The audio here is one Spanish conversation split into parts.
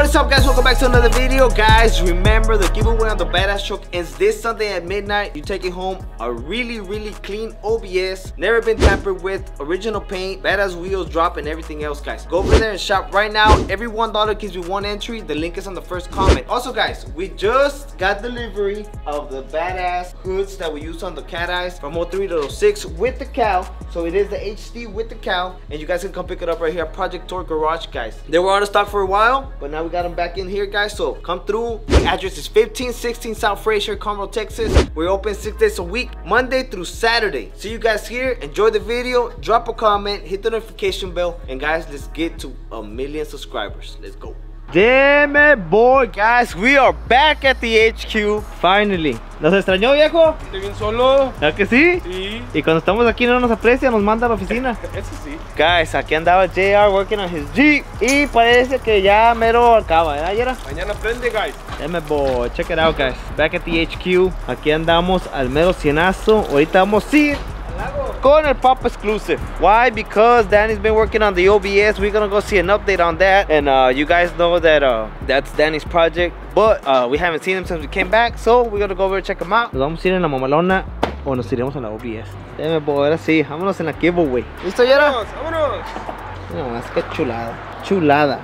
What is up, guys? Welcome back to another video. Guys, remember the giveaway on the badass truck ends this Sunday at midnight. You're taking home a really clean OBS, never been tampered with, original paint, badass wheels, drop, and everything else. Guys, go over there and shop right now. Every $1 gives you one entry. The link is on the first comment. Also, guys, we just got delivery of the badass hoods that we use on the cat eyes from 03 to 06 with the cow. So it is the HD with the cow, and you guys can come pick it up right here at Project Tour Garage. Guys, they were out of stock for a while, but now we got them back in here, guys. So come through. The address is 1516 South Frazier, Conroe, Texas. We're open 6 days a week, Monday through Saturday. See you guys here. Enjoy the video, drop a comment, hit the notification bell, and guys, let's get to 1 million subscribers. Let's go. Damn it, boy, guys, we are back at the HQ finally. ¿Nos extrañó, viejo? Estoy bien solo. ¿Verdad que sí? Sí. Y cuando estamos aquí no nos aprecia, nos manda a la oficina. Eso sí. Guys, aquí andaba JR working on his Jeep y parece que ya mero acaba, ¿verdad, Yera? Mañana prende, guys. Damn it, boy, check it out, guys. Back at the HQ, aquí andamos al mero cienazo. Ahorita vamos a ir con el Pop Exclusive. Why? Because Danny's been working on the OBS. We're gonna go see an update on that, and you guys know that that's Danny's project, but we haven't seen him since we came back, so we're gonna go over and check him out. Nos vamos a ir en la mamalona o nos iremos en la OBS. Déjame, boy, ahora sí, vámonos en la giveaway. ¿Listo, Yera? Vámonos. No, más que chulada. Chulada.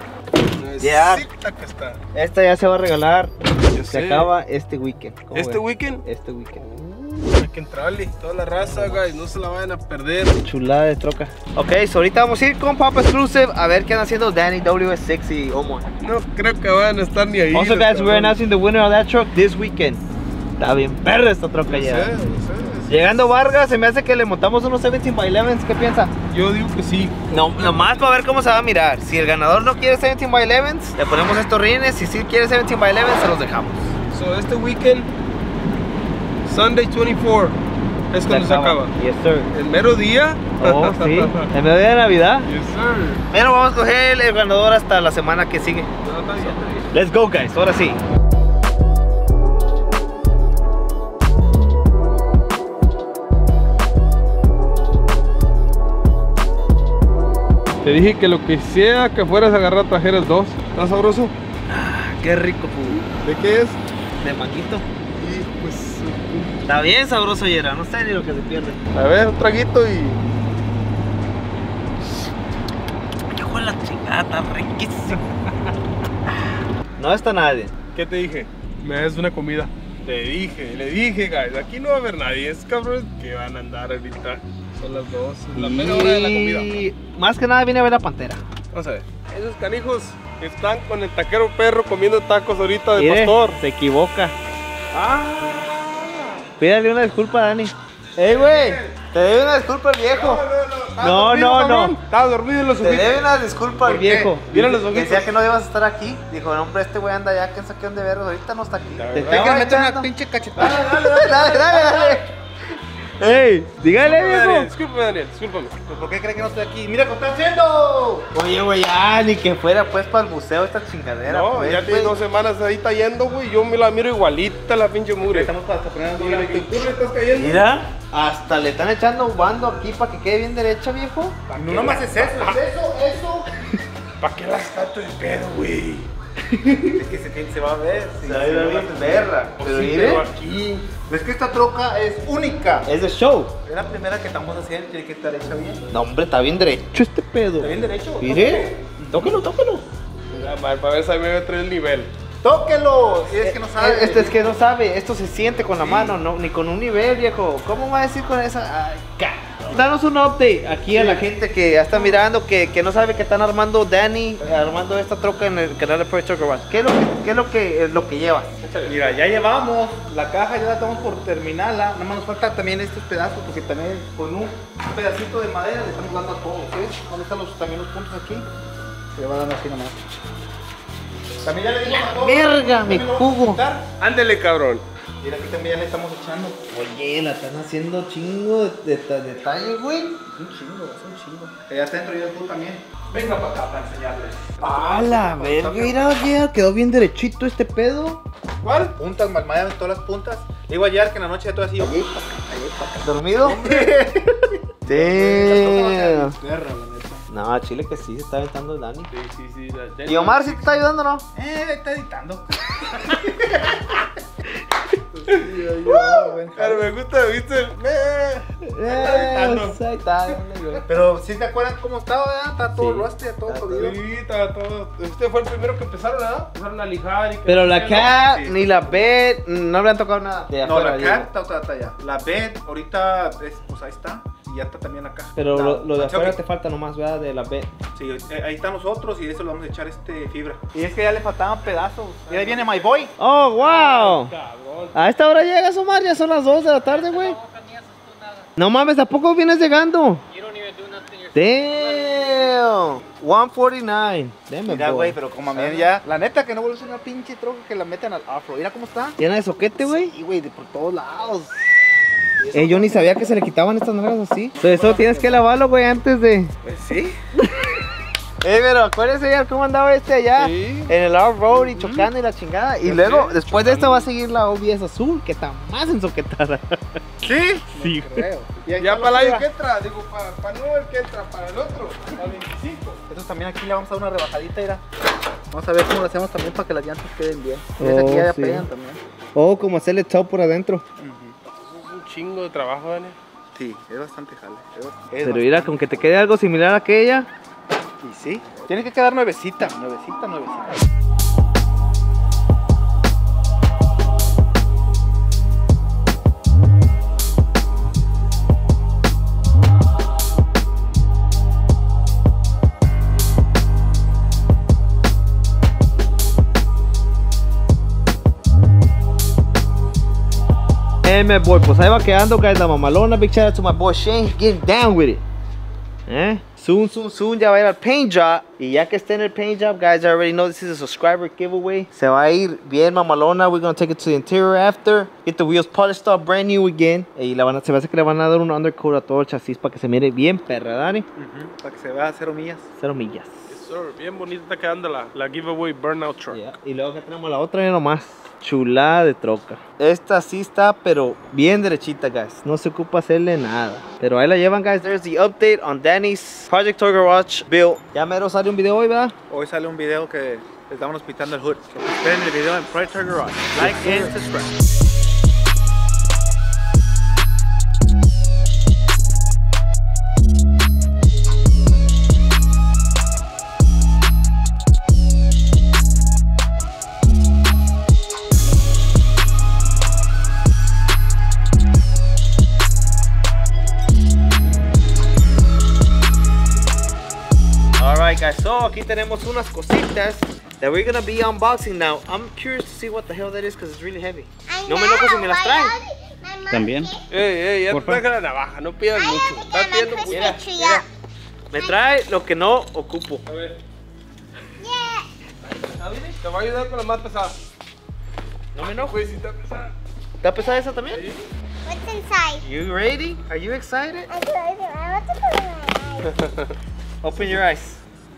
Ya. Yeah. Que está. Esta ya se va a regalar. Yo Se sé. acaba este weekend. ¿Cómo ¿Este ven? weekend? Este weekend. Hay que entrarle. Toda la raza, guys. No se la vayan a perder. Chulada de troca. Ok, so ahorita vamos a ir con Pop Exclusive a ver qué andan haciendo Danny, WS6 y Omar. No creo que van a estar ni ahí. Also, los guys, we're cabrones. announcing the winner of that truck this weekend. Está bien perra esta troca Yo ya. sé, yo sé. Llegando Vargas, se me hace que le montamos unos 17x11s. ¿Qué piensa? Yo digo que sí. No, nomás para ver cómo se va a mirar. Si el ganador no quiere 17x11s, le ponemos estos rines. Si sí quiere 17x11s, se los dejamos. So, este weekend, Sunday 24, es cuando se acaba. Yes, sir. El mero día. Oh, sí. El medio día de Navidad. Yes, sir. Pero vamos a coger el ganador hasta la semana que sigue. No, está bien, está bien. Let's go, guys. Ahora sí. Te dije que lo que sea que fueras a agarrar trajeras dos. ¿Está sabroso? Qué rico, pu. ¿De qué es? De manguito. Y pues... Está bien sabroso, Yera. No sé ni lo que se pierde. A ver, un traguito y... Hijo de la chingada, está riquísimo. No está nadie. ¿Qué te dije? Me des una comida. Te dije, le dije, guys. Aquí no va a haber nadie. Es cabrones que van a andar ahorita. Son las 2. Es la mera hora de la comida. Y más que nada viene a ver la pantera. Vamos a ver. Esos canijos están con el taquero perro comiendo tacos ahorita de Mire, pastor. se equivoca. Ah. Pídale una disculpa a Dani. Ey, güey, te debe una disculpa al viejo. No. Estaba dormido en los Te ojitos. debe una disculpa al ¿Por qué? viejo. Mira los ojitos. Decía que no ibas a estar aquí. Dijo, no, hombre, este güey anda ya, que saque de verlos. Ahorita no está aquí. La Te verdad. estaba Hay que meter echando. una pinche cachetada. Dale. Ey, dígale, viejo. Discúlpame, Daniel, discúlpame. ¿Por qué cree que no estoy aquí? Mira lo que está haciendo. Oye, güey, ya, ni que fuera pues para el museo esta chingadera. No, pues, ya tiene güey. 2 semanas ahí está yendo, güey. Yo me la miro igualita la pinche mugre. Estamos para poner Ni la pintura estás cayendo. Mira, hasta le están echando bando aquí para que quede bien derecha, viejo. No nomás es eso, eso. ¿Para qué las tanto de pedo, güey? Es que se va a ver. Se va a ir bien perra. Pero Sí, mire, pero aquí. Es que esta troca es única. es de show. Es la primera que estamos haciendo, tiene que estar hecha bien. No, hombre, está bien derecho este pedo. ¿Está bien derecho? Mire, tóquelo. Mira, mal, para ver si me voy a traer el nivel. ¡Tóquelo! Si es que no sabe. Este es que no sabe, esto se siente con la mano, no, ni con un nivel, viejo. ¿Cómo va a decir con esa? Ay, danos un update aquí a la gente que ya está mirando, que no sabe que están armando Danny, armando esta troca en el canal de Project Tour Garage. ¿Qué es lo que lleva? Mira, ya llevamos la caja, ya la estamos por terminarla. Nada más nos falta también estos pedazos, porque también con un pedacito de madera le estamos dando a todo. ¿Sí? ¿Dónde están también los puntos aquí? Se le va dando así nomás. También ya le dimos a todo. verga, me También lo vamos a jugo. juntar. Ándele, cabrón. Mira, aquí también ya le estamos echando. Oye, la están haciendo chingo de detalles, güey. Es un chingo. Ya está dentro y tú también. Venga para acá para enseñarles. A la verga, mira, ya quedó bien derechito este pedo. ¿Cuál? Puntas, malmadas, todas las puntas. Le digo ayer que en la noche todo así. ¿Dormido? Damn. Perra, la neta. No, Chile que sí, se está aventando el Dani. Sí. ¿Y Omar sí te está ayudando, no? Está editando. Pero me gusta, ¿viste? Ahí está. Pero si te acuerdan cómo estaba, ¿verdad? Está todo Sí. rusty, todo jodido. Sí, estaba todo. Usted fue el primero que empezaron, ¿verdad? Empezaron a lijar y que Pero la cat Sí. ni la bed no le han tocado nada. De No, afuera, la digo. cat está allá. La bed ahorita pues ahí está. Y ya está también acá. Pero La- lo de la afuera choque. te falta nomás, ¿verdad? De la bed. Sí, ahí están los otros y de eso le vamos a echar fibra. Y es que ya le faltaban pedazos. Y ahí viene My Boy. Oh, wow. cabrón. A esta hora llegas, Omar, ya son las 2 de la tarde, güey. No mames, ¿a poco vienes llegando? Damn. 149. Damn, Mira, boy. güey, pero como a mí ya. La neta que no vuelve a ser una pinche troca que la meten al afro. Mira cómo está. Llena de soquete, güey. Sí, güey, de por todos lados. Yo ni sabía que se le quitaban estas nalgas así. Entonces, eso tienes que lavarlo, güey, antes de... Pues sí. Pero acuérdese ya cómo andaba este allá. Sí. En el off-road y chocando y la chingada. Y Ya luego, sé, después de esta va a seguir la OBS azul, que está más ensoquetada. ¿Sí? Sí. Creo. Y ahí Ya está para la el año que fibra. entra, digo, para no el que entra, para el otro, para 25. Entonces también aquí le vamos a dar una rebajadita, mira. Vamos a ver cómo lo hacemos también para que las llantas queden bien. Oh, Aquí ya sí. pegan también. O como hacerle top por adentro. Es un chingo de trabajo, Daniel. Sí, es bastante jale. Pero mira, con que te quede algo similar a aquella. Y sí. Tiene que quedar nuevecita. Nuevecita. My boy, pues ahí va quedando, guys, la mamalona. Big shout out to my boy Shane, getting down with it. Soon ya va a ir al paint job. Y ya que esté en el paint job, guys, I already know this is a subscriber giveaway. Se va a ir bien mamalona. We're gonna take it to the interior after. Get the wheels polished up brand new again. Y se me hace que le van a dar un undercoat a todo el chasis para que se mire bien perra, Dani. Para que se vea 0 millas. 0 millas. Yes, sir. Bien bonita está quedando la giveaway burnout truck. Yeah. Y luego que tenemos la otra, ya nomás. Chulada de troca. Esta sí está, pero bien derechita, guys. No se ocupa hacerle nada. Pero ahí la llevan, guys. There's the update on Danny's Project Toy Garage build. Ya mero sale un video hoy, ¿verdad? Hoy sale un video que le estamos pitando el hood. Esperen el video en Project Toy Garage. Like and subscribe. Alright, guys. So aquí tenemos unas cositas that we're gonna be unboxing now. I'm curious to see what the hell that is because it's really heavy. No me enojo si me las traen. También. Ey, ya te Porfa. traje la navaja, no pidas mucho. Estás pidiendo mucho. Mira, mira. Me trae lo que no ocupo. A ver. Te voy a ayudar con la más pesada. No me enojo. Güey, si está pesada. ¿Está pesada esa también? What's inside? You ready? Are you excited? I want to put it in my eyes. Open your eyes.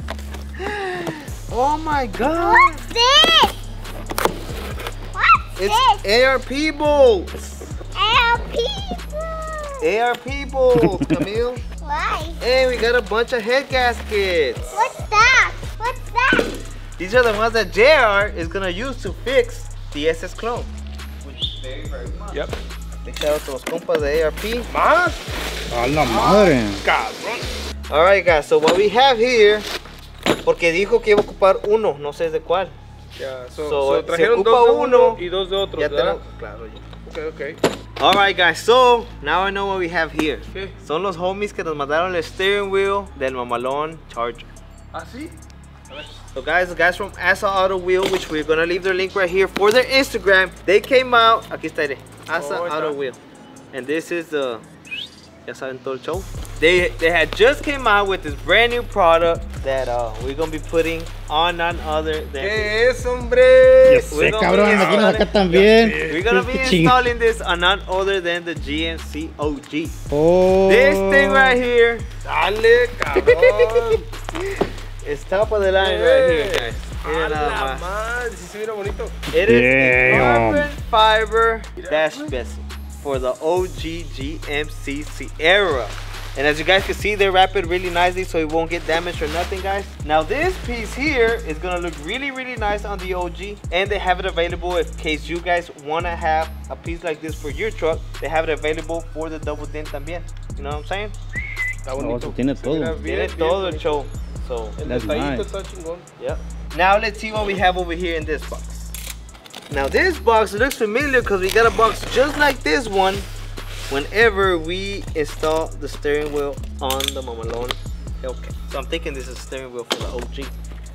Oh my god! What's this? What's It's this? ARP bolts! LP. ARP bolts, Camille. Why? Hey, we got a bunch of head gaskets. What's that? What's that? These are the ones that JR is gonna use to fix the SS Clone. Which very, very much. Yep. Big shout out to los compas de ARP. Más. A la madre. Cabrón. Alright guys, so what we have here, porque dijo que iba a ocupar uno, no sé de cuál. Ya, So, trajeron se ocupa dos de uno y dos de otros, Ya ¿verdad? tenemos, claro, ya. Ok. Alright guys, so now I know what we have here. ¿Qué? Son los homies que nos mandaron el steering wheel del mamalón Charger. ¿Ah, sí? So guys, the guys from Asa Auto Wheel, which we're gonna leave their link right here for their Instagram. They came out, aquí está, Asa Oh, ahí Auto está. Wheel. And this is the, ya saben todo el show. They had just came out with this brand new product that we're gonna be putting on none other than. ¿Qué es, hombre? Ya sé, We're gonna cabrón, be aquí nos acá installing- también. We're gonna be Qué ching- installing this on none other than the GMC OG. Oh. This thing right here Dale, cabrón. is top of the line right here, guys. Mira A nada la más. madre, sí se mira bonito. It is a Damn. carbon fiber dash vessel for the OG GMC Sierra. And as you guys can see, they wrap it really nicely so it won't get damaged or nothing, guys. Now this piece here is gonna look really, really nice on the OG. And they have it available in case you guys wanna have a piece like this for your truck. They have it available for the double dent también. You know what I'm saying? Está Oh, bonito. so tiene Se mira todo. bien, Tiene bien todo el bonito. show. So, El That's detallito nice. está chingón. yep. Now let's see what we have over here in this box. Now this box looks familiar because we got a box just like this one whenever we install the steering wheel on the Mamalon Hellcat. So I'm thinking this is steering wheel for the OG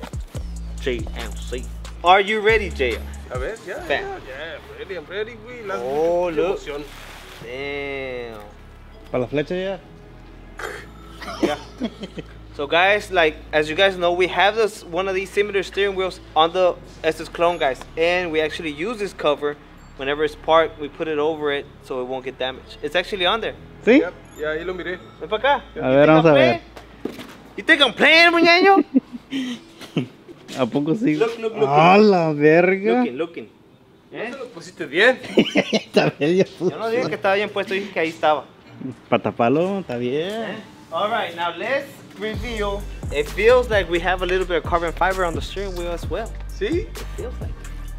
JMC. Are you ready, JR? A ver, ya, Bam. ready, I'm ready, güey. Las- Oh, qué look. emoción. Damn. Para la flecha ya. Yeah. So guys, like as you guys know, we have this one of these similar steering wheels on the SS Clone, guys, and we actually use this cover whenever it's parked. We put it over it so it won't get damaged. It's actually on there. ¿Sí? Ya, ya ahí lo miré. Ven para acá. A ver, vamos a ver. You think I'm playing, muñeño? ¿A poco sí? Look, look, look. ¡A la verga! Looking. ¿Eh? Lo pusiste bien. Está bien, ya Yo no dije que estaba bien puesto, dije que ahí estaba. Para taparlo, está bien. All right, now let's reveal. It feels like we have a little bit of carbon fiber on the steering wheel as well. ¿Sí? It feels like.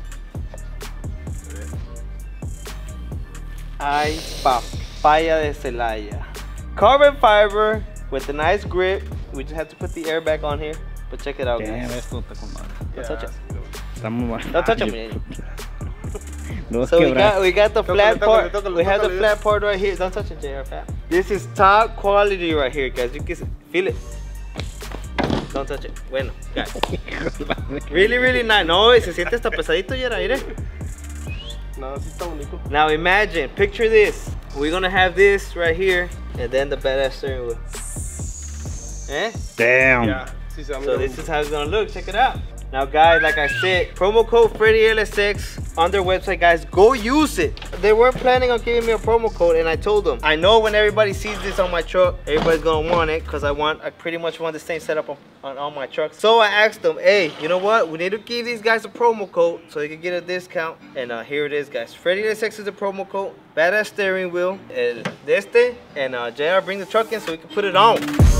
Ay, papaya de Celaya. Carbon fiber with a nice grip. We just have to put the airbag on here. But check it out, Damn, guys. esto está con madre. Don't touch it. Está muy bueno. Don't touch it, Lo vas a So quebrar. we got the flat Tócale, part. tócale, We have the tócale. flat part right here. Don't touch it, JR Fat. This is top quality right here, guys. You can feel it. Don't touch it. Bueno, guys. Really, really nice. No, se siente hasta pesadito, Yera, mire. No, sí está bonito. Now imagine, picture this. We're gonna have this right here, and then the badass steering wheel. Eh? Damn. Ya, sí se va a So mirar this bonito. is how it's gonna look. Check it out. Now, guys, like I said, promo code FreddyLSX on their website, guys. Go use it. They weren't planning on giving me a promo code, and I told them, I know when everybody sees this on my truck, everybody's gonna want it because I pretty much want the same setup on all my trucks. So I asked them, hey, you know what? We need to give these guys a promo code so they can get a discount. And here it is, guys. FreddyLSX is the promo code. Badass steering wheel. El de este. And JR, bring the truck in so we can put it on.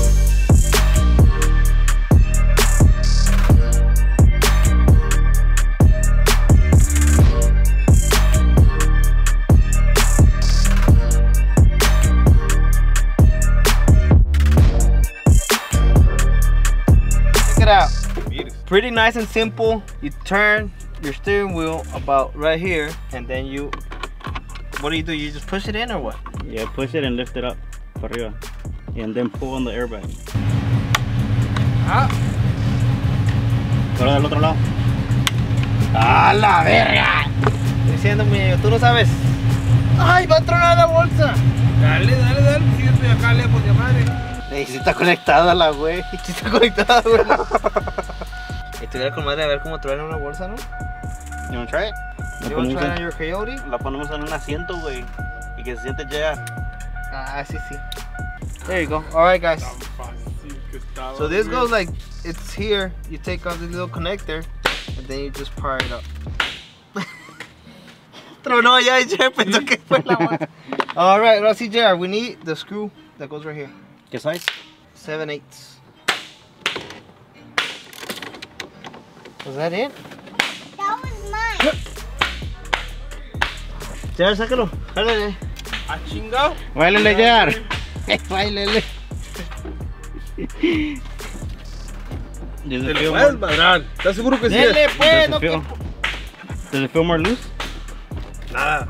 Check it out. Pretty nice and simple. You turn your steering wheel about right here, and then you, what do? You just push it in or what? Yeah, push it and lift it up. Para arriba. And then pull on the airbag. Ah. Ahora del otro lado. ¡A la verga! Estoy diciendo, muñeño, tú no sabes. ¡Ay, va a tronar la bolsa! Dale, dale, dale. Sí, yo estoy acá lejos de madre. Sí está conectada la güey. Sí está conectada, güey. Estuviera con madre a ver cómo truena una bolsa, ¿no? You wanna try it? You want to try it on your Coyote? La ponemos en un asiento, güey. Y que se siente ya. Ah, sí, sí. There you go. All right, guys. Tan fácil que estaba, So this güey. goes like, it's here. You take off the little connector, and then you just power it up. Tronó ya, y JR pensó que fue la bolsa. All right, ahora sí, JR, we need the screw that goes right here. ¿Qué size? 7/8. Was that it? That was mine. JR, sácalo. Jálale. ¿A chingado? Báilele, Jar. Báilele. Te lo puedes madrar. ¿Estás seguro que sí? Dele, pues, no Does it feel, que... does it feel more loose? Nada.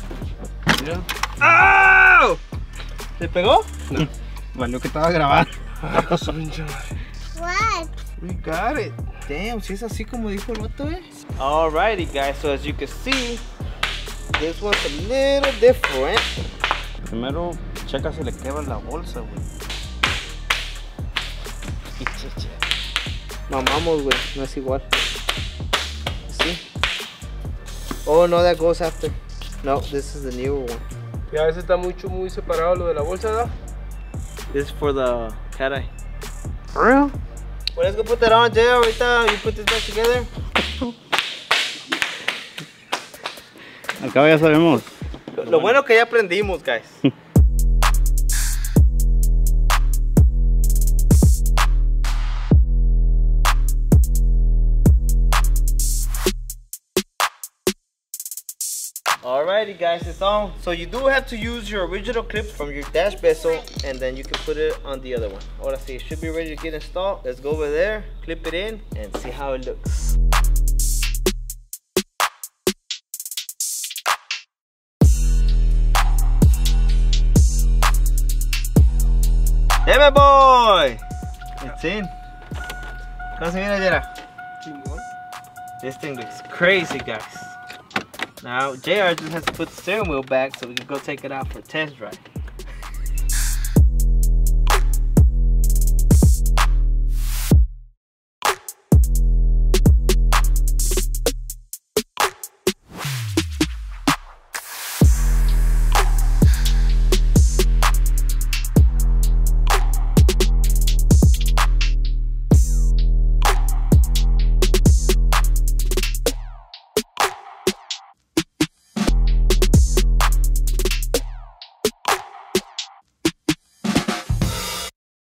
¡Au! ¿Se pegó? Valió que estaba grabando. What? We got it. Damn, si es así como dijo el vato, eh. Alrighty, guys. So as you can see, this one's a little different. Primero, checa si le quebra la bolsa, güey. Mamamos, güey. No es igual. See? Oh, no, that goes after. No, this is the newer one. Ya, ese está muy separado lo de la bolsa, ¿da? This is for the cat eye. For real? Well, let's go put that on, Jay. Ahorita, you put this back together. Al cabo ya sabemos. Lo bueno que ya aprendimos, guys. Alrighty guys, it's on. So you do have to use your original clips from your dash bezel, and then you can put it on the other one. Ahora sí, it should be ready to get installed. Let's go over there, clip it in, and see how it looks. Yeah, my boy! It's in. ¿Cómo se mira, Jera? This thing looks crazy, guys. Now, JR just has to put the steering wheel back so we can go take it out for a test drive.